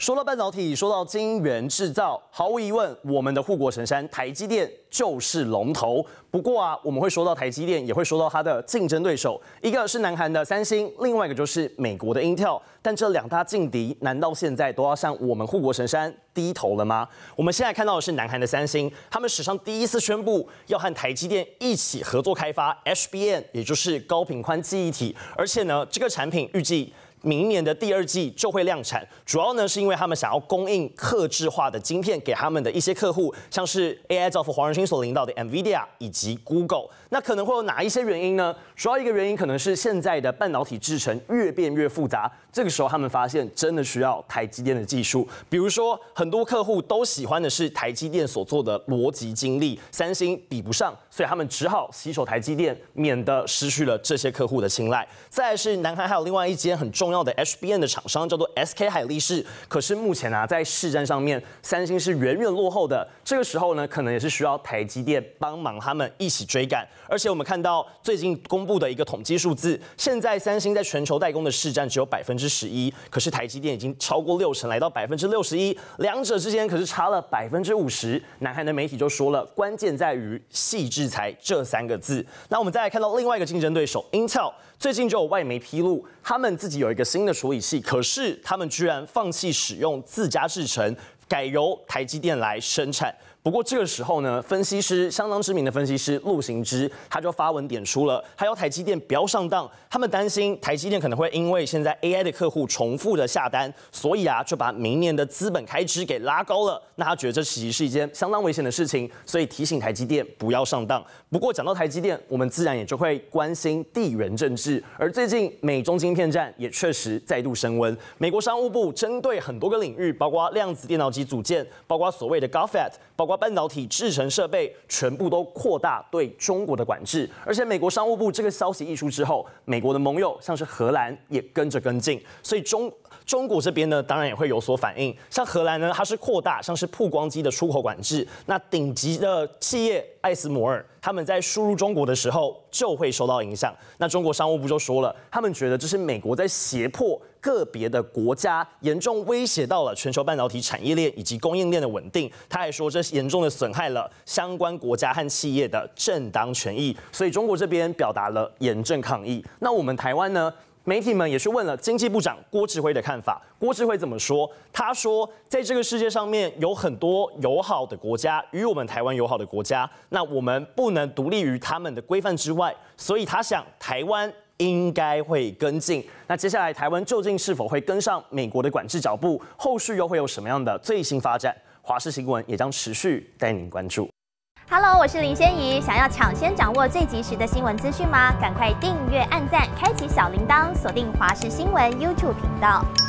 说到半导体，说到晶圆制造，毫无疑问，我们的护国神山台积电就是龙头。不过啊，我们会说到台积电，也会说到它的竞争对手，一个是南韩的三星，另外一个就是美国的 Intel。但这两大劲敌，难道现在都要向我们护国神山低头了吗？我们现在看到的是南韩的三星，他们史上第一次宣布要和台积电一起合作开发 HBM， 也就是高频宽记忆体，而且呢，这个产品预计明年的第二季就会量产，主要呢是因为他们想要供应客制化的晶片给他们的一些客户，像是 AI 教父黄仁勋所领导的 NVIDIA 以及 Google。那可能会有哪一些原因呢？主要一个原因可能是现在的半导体制程越变越复杂，这个时候他们发现真的需要台积电的技术。比如说，很多客户都喜欢的是台积电所做的逻辑晶粒，三星比不上，所以他们只好携手台积电，免得失去了这些客户的青睐。再来是南韩还有另外一间很重要的 HBM 的厂商叫做 SK 海力士，可是目前啊在市占上面，三星是远远落后的。这个时候呢，可能也是需要台积电帮忙他们一起追赶。而且我们看到最近公布的一个统计数字，现在三星在全球代工的市占只有11%，可是台积电已经超过60%，来到61%，两者之间可是差了50%。南韩的媒体就说了，关键在于细制裁这3个字。那我们再来看到另外一个竞争对手 Intel。最近就有外媒披露，他们自己有一个新的处理器，可是他们居然放弃使用自家制程，改由台积电来生产。不过这个时候呢，相当知名的分析师陆行之他就发文点出了，还要台积电不要上当，他们担心台积电可能会因为现在 AI 的客户重复的下单，所以啊就把明年的资本开支给拉高了。那他觉得这其实是一件相当危险的事情，所以提醒台积电不要上当。不过讲到台积电，我们自然也就会关心地缘政治，而最近美中晶片战也确实再度升温。美国商务部针对很多个领域，包括量子电脑机组件，包括所谓的 GAFET， 包括半导体制程设备，全部都扩大对中国的管制。而且美国商务部这个消息一出之后，美国的盟友像是荷兰也跟进，所以中国这边呢，当然也会有所反应。像荷兰呢，它是扩大像是曝光机的出口管制，那顶级的企业艾斯摩尔，他们在输入中国的时候就会受到影响。那中国商务部就说了，他们觉得这是美国在胁迫个别的国家，严重威胁到了全球半导体产业链以及供应链的稳定。他还说，这严重的损害了相关国家和企业的正当权益，所以中国这边表达了严正抗议。那我们台湾呢？媒体们也去问了经济部长郭志辉的看法。郭志辉怎么说？他说，在这个世界上面有很多友好的国家，与我们台湾友好的国家，那我们不能独立于他们的规范之外，所以他想台湾应该会跟进。那接下来台湾究竟是否会跟上美国的管制脚步？后续又会有什么样的最新发展？华视新闻也将持续带您关注。 Hello， 我是林仙怡。想要抢先掌握最及时的新闻资讯吗？赶快订阅、按赞、开启小铃铛，锁定华视新闻 YouTube 频道。